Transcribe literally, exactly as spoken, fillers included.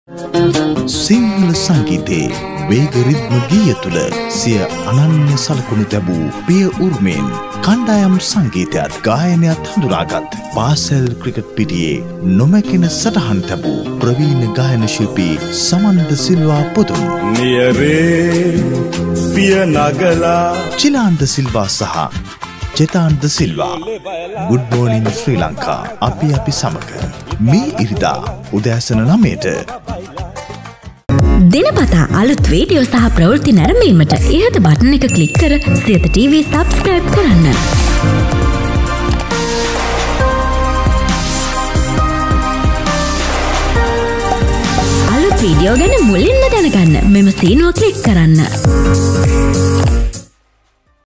සිංහල සංගීතයේ වේග රිද්ම ගීය තුළ සිය අනන්‍ය සලකුණු තැබූ පිය උර්මෙන් කණ්ඩායම් සංගීතයත් ගායනයත් හඳුනාගත් පාසැල් ක්‍රිකට් පිටියේ නොමැකෙන සටහන් තැබූ ප්‍රවීණ ගායන ශිල්පී සමන්ද සිල්වා පුතුන් නියරේ පිය නගලා චිලාන්ද සිල්වා සහ චෙතාන්ද සිල්වා ගුඩ් මෝනින් ශ්‍රී ලංකා අපි අපි සමග මේ ඉරිදා උදෑසන නවයට දිනපතා අලුත් වීඩියෝ සහ ප්‍රවෘත්ති නැරඹීමට ඉහත බටන් එක ක්ලික් කර සියත ටීවී සබ්ස්ක්‍රයිබ් කරන්න. අලුත් වීඩියෝ ගැන මුලින්ම දැනගන්න මෙම සීනුව